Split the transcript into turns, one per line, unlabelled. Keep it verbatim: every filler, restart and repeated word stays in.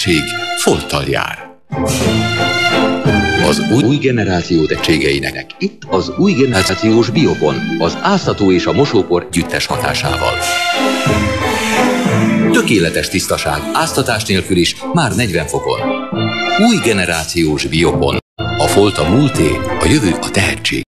tehetség folttal jár. Az új generáció tehetségeinek itt az új generációs Biopon, az áztató és a mosópor gyüttes hatásával. Tökéletes tisztaság, áztatás nélkül is, már negyven fokon. Új generációs Biopon. A folt a múlté, a jövő a tehetség.